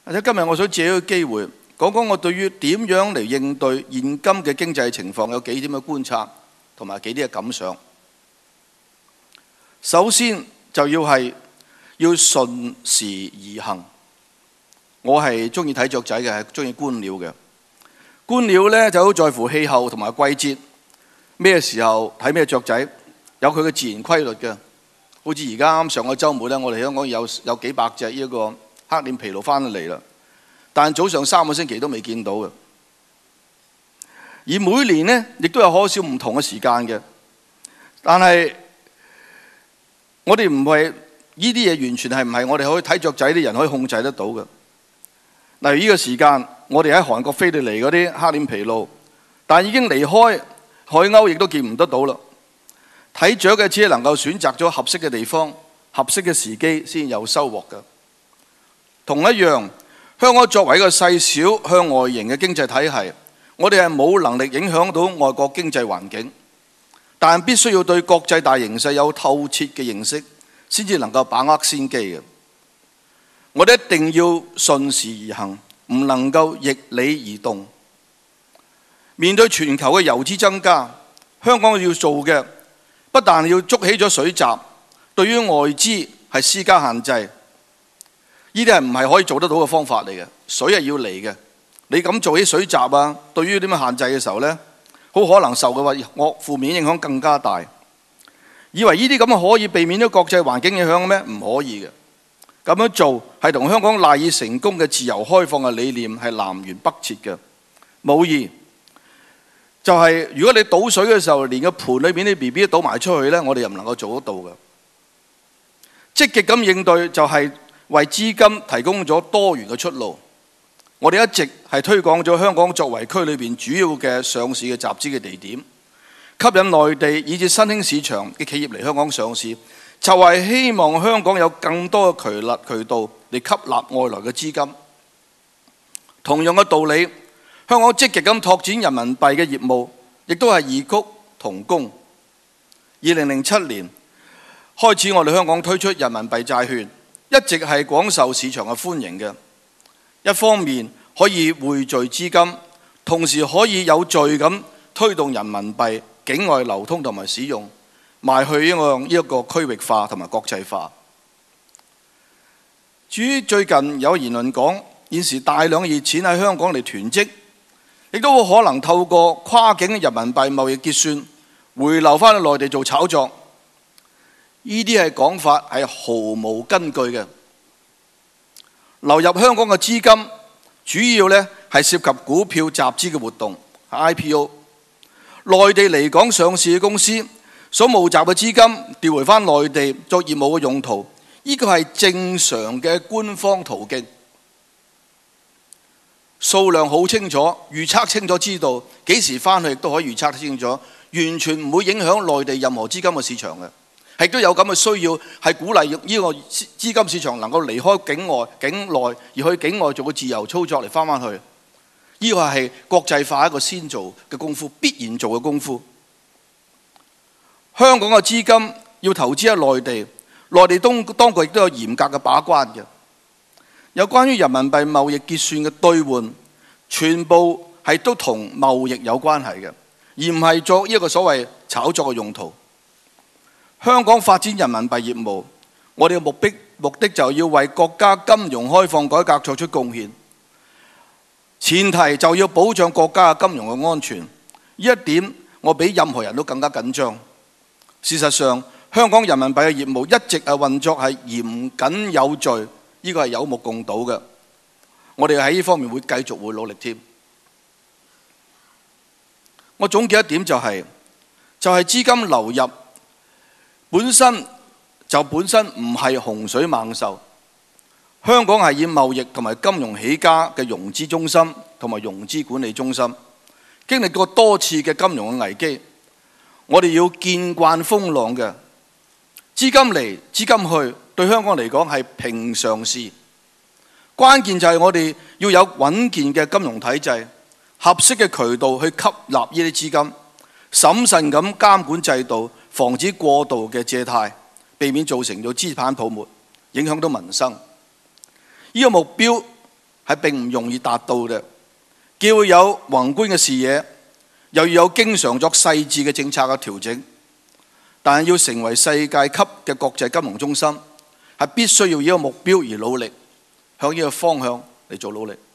或者今日我想借呢個機會講講我對於點樣嚟應對現今嘅經濟情況有幾點嘅觀察同埋幾啲嘅感想。首先就要順時而行。我係中意睇雀仔嘅，係中意觀鳥嘅。觀鳥呢就好在乎氣候同埋季節，咩時候睇咩雀仔，有佢嘅自然規律嘅。好似而家啱上個週末呢，我哋香港有幾百隻呢個黑臉琵鷺翻嚟啦，但早上3個星期都未見到嘅。而每年呢，亦都有可少唔同嘅時間嘅，但係我哋唔係呢啲嘢完全係唔係我哋可以睇雀仔啲人可以控制得到嘅。例如呢個時間，我哋喺韓國飛到嚟嗰啲黑臉琵鷺，但已經離開海鷗，亦都見唔得到啦。睇雀嘅只係能夠選擇咗合適嘅地方、合適嘅時機先有收穫嘅。同一樣，香港作為一個細小向外型嘅經濟體系，我哋係冇能力影響到外國經濟環境，但必須要對國際大形勢有透徹嘅認識，先至能夠把握先機嘅。我哋一定要順時而行，唔能夠逆理而動。面對全球嘅遊資增加，香港要做嘅不但要築起咗水閘，對於外資係施加限制。呢啲係唔係可以做得到嘅方法嚟嘅？水係要嚟嘅。你咁做起水閘啊，對於點樣限制嘅時候呢，好可能受嘅話負面影響更加大。以為呢啲咁可以避免咗國際環境影響咩？唔可以嘅。咁樣做係同香港賴以成功嘅自由開放嘅理念係南轅北轍嘅，無疑就係如果你倒水嘅時候，連個盤裏面啲 BB 都倒埋出去呢，我哋又唔能夠做得到嘅。積極咁應對就係為資金提供咗多元嘅出路。我哋一直係推廣咗香港作為區裏邊主要嘅上市嘅集資嘅地點，吸引內地以至新興市場嘅企業嚟香港上市。就係希望香港有更多嘅渠道嚟吸納外來嘅資金。同樣嘅道理，香港積極咁拓展人民幣嘅業務，亦都係異曲同工。2007年開始，我哋香港推出人民幣債券，一直係廣受市場嘅歡迎嘅。一方面可以匯聚資金，同時可以有序咁推動人民幣境外流通同埋使用，邁去呢個區域化同埋國際化。至於最近有言論講，現時大量熱錢喺香港嚟囤積，亦都可能透過跨境人民幣貿易結算回流翻去內地做炒作。呢啲係講法係毫無根據嘅。流入香港嘅資金主要呢係涉及股票集資嘅活動 IPO。內地嚟港上市嘅公司所募集嘅資金調回翻內地作業務嘅用途，呢個係正常嘅官方途徑，數量好清楚，預測清楚，知道幾時翻去亦都可以預測得清楚，完全唔會影響內地任何資金嘅市場嘅，亦都有咁嘅需要，係鼓勵呢個資金市場能夠離開境內而去境外做個自由操作嚟翻去。呢個係國際化一個先做嘅功夫，必然做嘅功夫。香港嘅資金要投資喺內地，內地當局亦都有嚴格嘅把關嘅。有關於人民幣貿易結算嘅兌換，全部係都同貿易有關係嘅，而唔係作一個所謂炒作嘅用途。香港發展人民幣業務，我哋嘅目的就要為國家金融開放改革作出貢獻，前提就要保障國家嘅金融嘅安全。呢一點我比任何人都更加緊張。事實上，香港人民幣嘅業務一直係運作係嚴謹有序，呢個係有目共睹嘅。我哋喺呢方面會繼續會努力添。我總結一點就係資金流入本身唔係洪水猛獸。香港係以貿易同埋金融起家嘅融資中心同埋融資管理中心，經歷過多次嘅金融嘅危機。我哋要見慣風浪嘅，資金嚟資金去，對香港嚟講係平常事。關鍵就係我哋要有穩健嘅金融體制，合適嘅渠道去吸納呢啲資金，審慎咁監管制度，防止過度嘅借貸，避免造成咗資產泡沫，影響到民生。呢個目標係並唔容易達到嘅。既要有宏觀嘅視野，又要有經常作細緻嘅政策嘅調整。但係要成為世界級嘅國際金融中心，係必須要以一個目標而努力，向呢個方向嚟做努力。